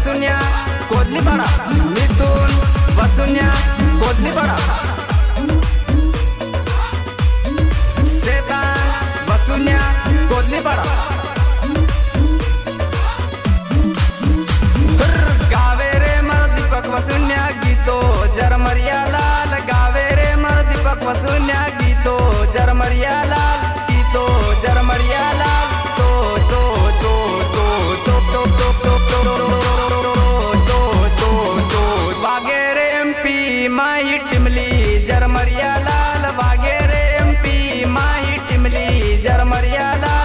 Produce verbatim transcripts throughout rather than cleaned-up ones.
वसुन्या कोदली पाड़ा, मिथुन वसुन्या कोदली पाड़ा, श्वेता वसुन्या कोदली पाड़ा, गावे रे मर दीपक वसुन्या गीतो जरमरिया लाल, गावे रे मर दीपक वसुन्या गीतो जरमरिया लाल, गीतो जरमरिया लाल, तो तो तो तो तो तो तो तो तो तो तो वागेरे एमपी माही टिमली जरमरिया लाल, वागेरे एमपी माही टिमली जरमरिया लाल,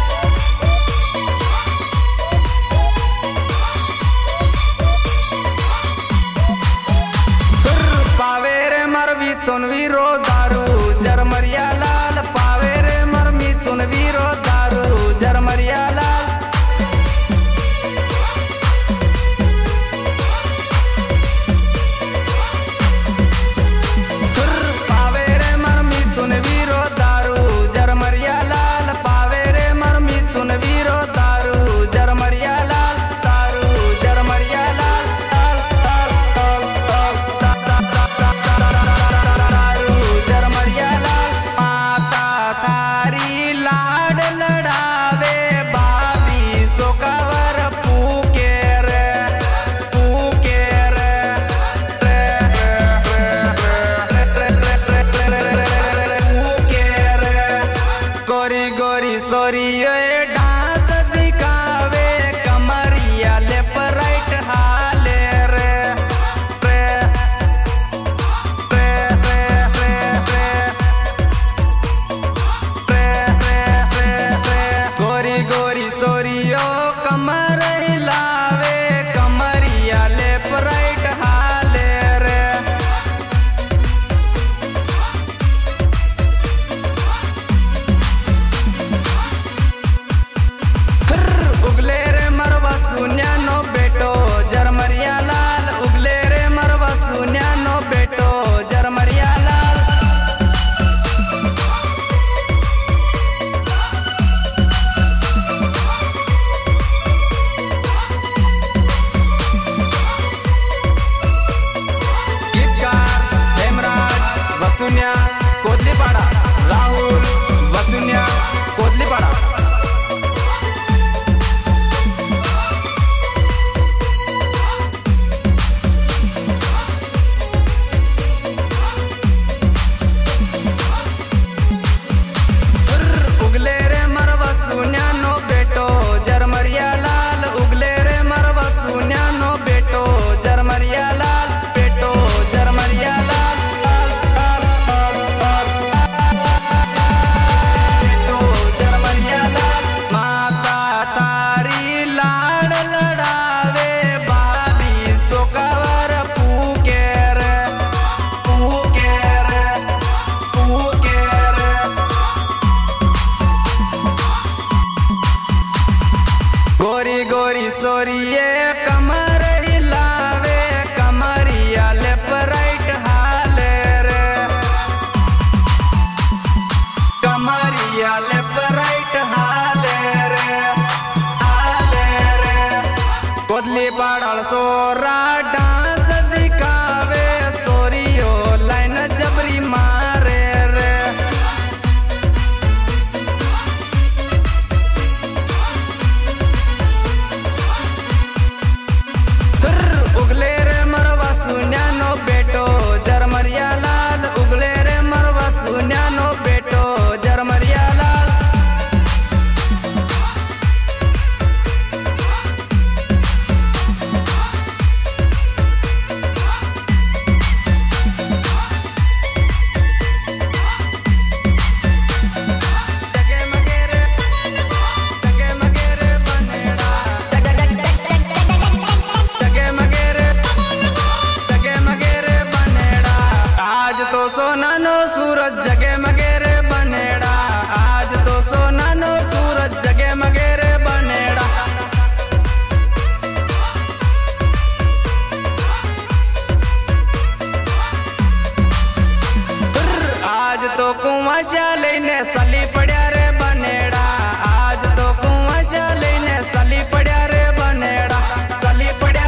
पावेरे मरवी तुन वीरो दारू जरमरिया लाल, पावेरे मरमी तुन वीरो दारू जरमरिया लाल, पावेरे मरमी तुन वीरो दारू जरमरिया लाल, पावेरे मरमी तुन वीरो दारू जरमरिया लाल, दारू जरमरिया लाल, लाल लाल लाल दारू जरमरिया लाल, माता थारी लाड लड़ावे बाबी सोकावर पूके रे पूके रे पूके रे, गोरी गोरी सोरियो डांस दिखावे कमरिया लेफ्ट राइट हाले रे रे रे रे रे रे रे रे रे, गोरी गोरी सोरियो कमर हिलावे कमरिया लेफ्ट राइट हाले रे, उगले रे मरवा सुन्या नो बेटो जरमरिया लाल, उगले रे मरवा सुन्या नो बेटो जरमरिया लाल, गीतकार हेमराज वसुन्या कोदली पाड़ा, राहुल वसुन्या कोदली पाड़ा, उगले रे मरवा सुन्या नो बेटो जरमरिया लाल, उगले रे मरवा सुन्या नो बेटो जरमरिया लाल, बेटो जरमरिया लाल, लाल लाल लाल बेटो जरमरिया लाल, माता तारी लाड लड़ावे बाबी सोकावर पूके रे पूके रे पूके रे, गोरी गोरी सोरिये कमर हिलावे कमरिया लेफ्ट राइट हाले रे, कमरिया लेफ्ट राइट हाले रे हाले रे, कोदली पाड़ल सोरा डांस दिखावे सोरियो लाइन जबरी मारे रे, उगले रे मरवा सुन्या नो बेटो जरमरिया लाल, उगले रे मरवा सुन्या नो बेटो जरमरिया लाल, जगे मगेरे जगे मगेरे बनेड़ा, जगे मगेरे जगे मगेरे बनेड़ा, आज तो सोना नो सूरज जगे मगेरे बनेड़ा, आज तो सोना नो सूरज जगे मगेरे बनेड़ा, आज तो कुआशा लेने सली पड़िया रे बनेड़ा, आज तो कुआशा लेने सली पड़िया रे बनेड़ा, सली पड़िया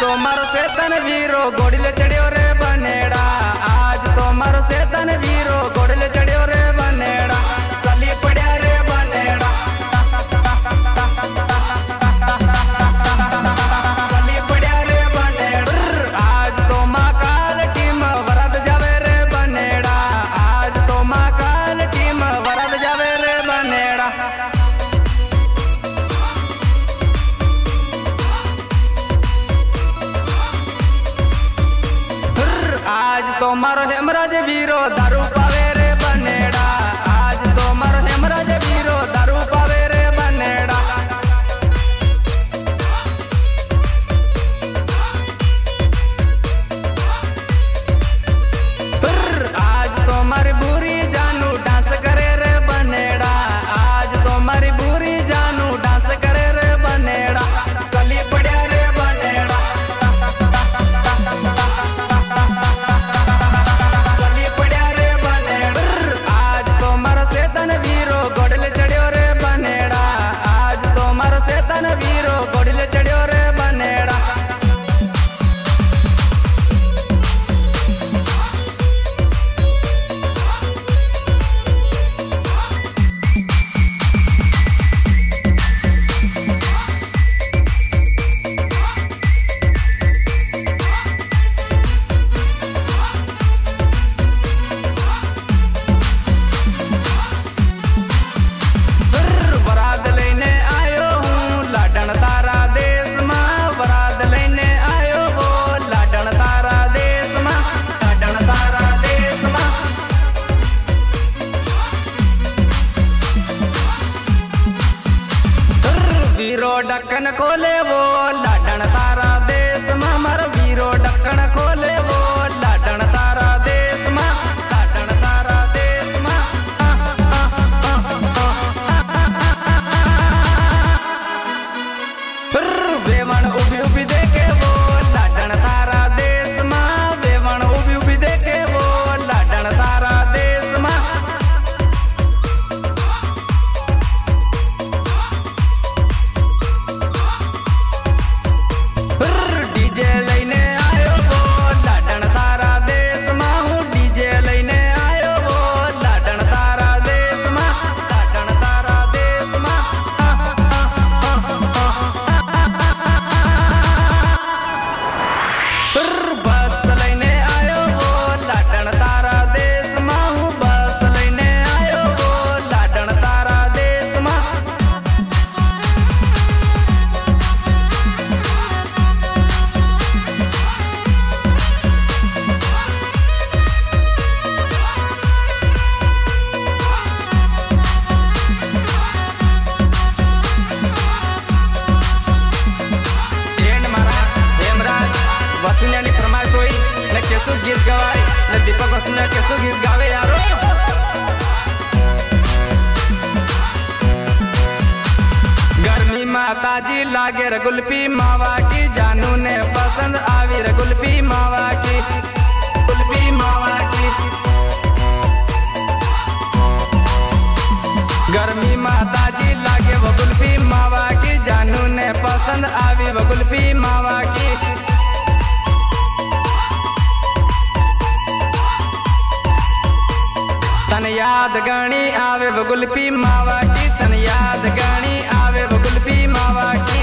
तो मारो से तन वीरो गोड़िले चढ़ियो रे बनेड़ा। आज तो मारो से तन वीरो गोड़िले चढ़ियो रे बनेड़ा। कली पड़िया रे बनेड़ा, कली पड़िया रे बनेड़ा। आज तो माँ काल टीम वरद जावे रे बनेड़ा। आज तो माँ काल टीम वरद जावे रे बनेड़ा। आज तो मारो हेमराज वीरो दारू पावे रे बनेड़ा। आज तो मारो हेमराज वीरो दारू पावे रे बनेड़ा। आज तो मारी बुरी जानू डांस करे रे बनेड़ा। आज तो मारी बुरी जानू डांस करे रे बनेड़ा। कली पड़िया रे बनेड़ा, वीरो गोड़िले चढ़ियो रे बनेड़ा। वीरो ढक्कन खोले वो लाडन तारा देश में। मर वीरो ढक्कन खोले वो लाडन तारा देश में, लाडन तारा देश में। वेवण उभी उभी देखे वो लाडन तारा देश में। वेवण उभी उभी देखे वो लाडन तारा देश में। वसुन्यानी फरमाइश हुई न कैसो गीत गवाए न दीपक वसुन्या कैसो गीत गावे यारो। गर्मी माता जी लागे रे गुल्फी मावा की। जानू ने पसंद आवी रे गुल्फी मावा की, गुल्फी मावा की। गर्मी माता जी लागे वो गुल्फी मावा की। जानू ने पसंद आवी वो गुल्फी मावा की। तन याद गानी आवे वो गुल्फी मावा की। तन याद गानी आवे वो गुल्फी मावा की।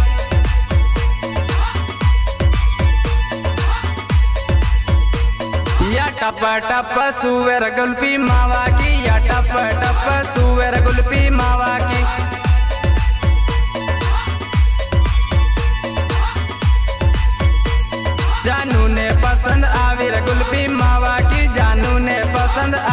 या टप टप सुवेर गुल्फी मावा की। या टप टप सुवेर गुल्फी मावा की। जानू ने पसंद आवी रे गुल्फी मावा की। जानू ने पसंद